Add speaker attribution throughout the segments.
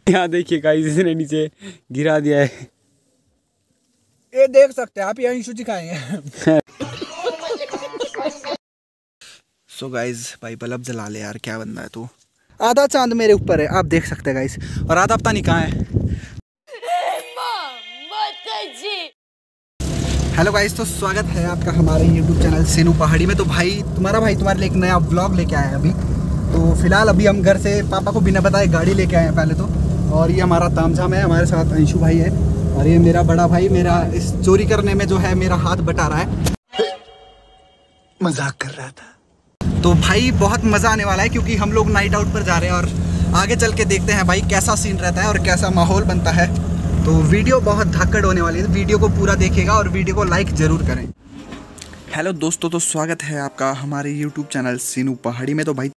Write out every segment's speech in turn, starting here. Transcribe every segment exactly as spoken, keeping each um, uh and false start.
Speaker 1: यहाँ देखिए गाइस, इसने नीचे गिरा दिया है।
Speaker 2: ये देख सकते हैं आप, ये अंशु जी खाएंगे। सो गाइस भाई बल्ब जला ले यार, क्या बंदा है तू। आधा चांद मेरे ऊपर है, आप देख सकते हैं गाइस, और आधा पता नहीं कहाँ है। हेलो गाइस, तो स्वागत है आपका हमारे यूट्यूब चैनल सीनू पहाड़ी में। तो भाई तुम्हारा भाई तुम्हारे लिए एक नया ब्लॉग लेके आया है अभी। तो फिलहाल अभी हम घर से पापा को बिना बताए गाड़ी लेके आए हैं पहले तो। और ये हमारा तामझाम है, हमारे साथ अंशु भाई है, और ये मेरा बड़ा भाई मेरा इस चोरी करने में जो है मेरा हाथ बटा रहा है। मजाक कर रहा था। तो भाई बहुत मज़ा आने वाला है क्योंकि हम लोग नाइट आउट पर जा रहे हैं, और आगे चल के देखते हैं भाई कैसा सीन रहता है और कैसा माहौल बनता है। तो वीडियो बहुत धाकड़ होने वाली है, वीडियो को पूरा देखिएगा और वीडियो को लाइक ज़रूर करें। हेलो दोस्तों, तो स्वागत है आपका हमारे यूट्यूब चैनल सीनू पहाड़ी में। तो भाई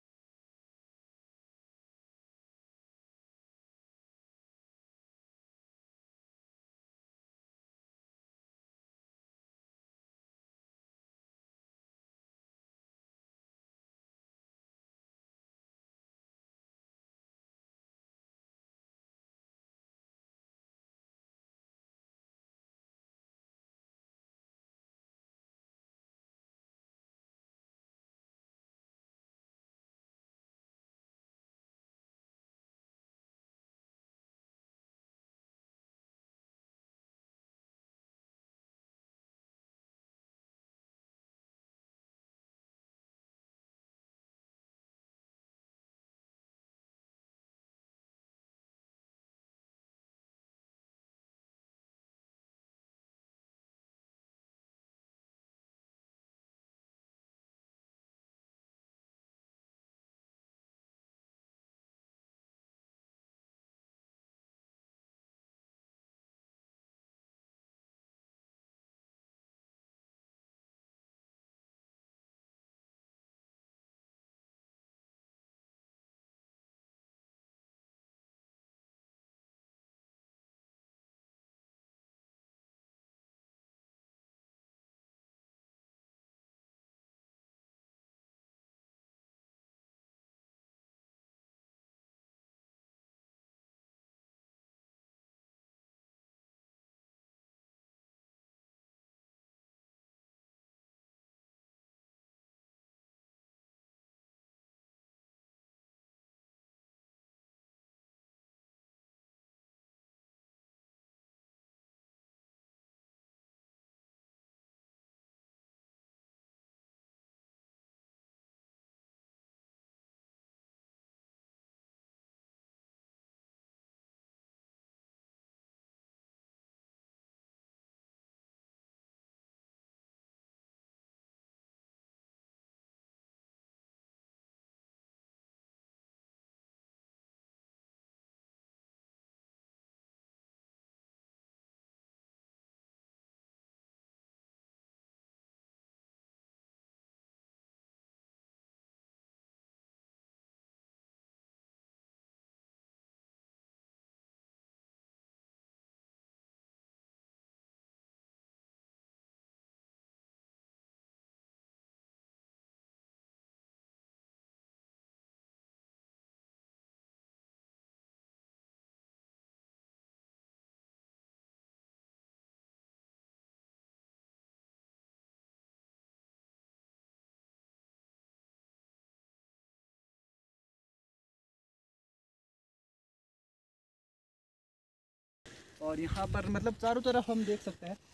Speaker 2: और यहाँ पर मतलब चारों तरफ हम देख सकते हैं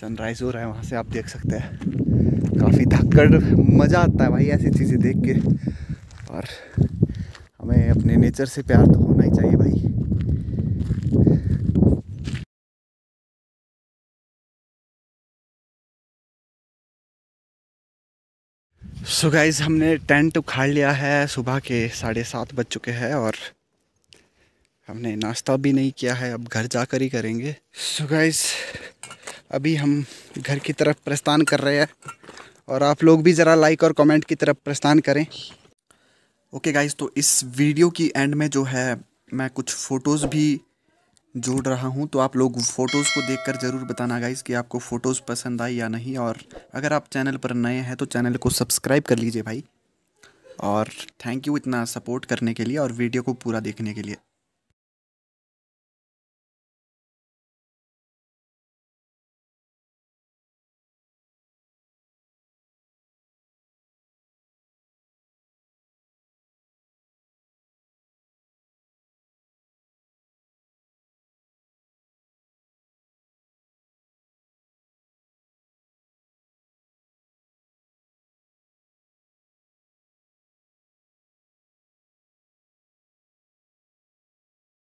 Speaker 2: सनराइज हो रहा है वहाँ से, आप देख सकते हैं। काफ़ी धक्कड़ मज़ा आता है भाई ऐसी चीज़ें देख के, और हमें अपने नेचर से प्यार तो होना ही चाहिए भाई। सो गाइज हमने टेंट उखाड़ लिया है, सुबह के साढ़े सात बज चुके हैं और हमने नाश्ता भी नहीं किया है, अब घर जाकर ही करेंगे। सो गाइज अभी हम घर की तरफ प्रस्थान कर रहे हैं, और आप लोग भी ज़रा लाइक और कमेंट की तरफ प्रस्थान करें। ओके गाइज, तो इस वीडियो की एंड में जो है मैं कुछ फ़ोटोज़ भी जोड़ रहा हूँ, तो आप लोग फ़ोटोज़ को देखकर ज़रूर बताना गाइज कि आपको फ़ोटोज़ पसंद आई या नहीं। और अगर आप चैनल पर नए हैं तो चैनल को सब्सक्राइब कर लीजिए भाई। और थैंक यू इतना सपोर्ट करने के लिए और वीडियो को पूरा देखने के लिए।